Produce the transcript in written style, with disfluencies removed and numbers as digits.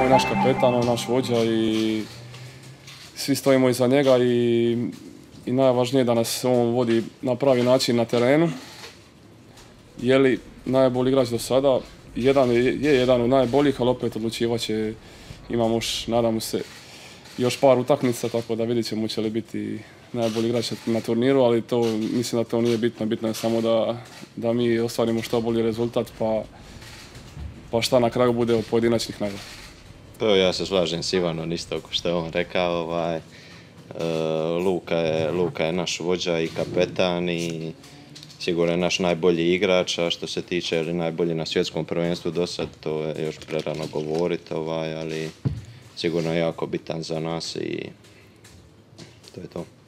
naš kapetan, on je naš vođa i svi stojimo iza njega i najvažnije je da nas on vodi na pravi način na terenu. Je li najbolji igrač do sada? Jedan od najboljih, ali opet odlučivat će, imamo još, nadamo se, još par utakmica, tako da vidjet ćemo će li biti najbolji igrač na turniru, ali to, mislim da to nije bitno. Bitno je samo da mi ostvarimo što bolji rezultat, pa šta na kraju bude od pojedinačnih nagrada. Pa ja se slažem s Ivanom isto ako što je on rekao. Luka je naš vođa i kapetan i sigurno je naš najbolji igrač, a što se tiče najbolji na svjetskom prvenstvu do sad, to je još prerano govoriti, ali sigurno je jako bitan za nas i to je to.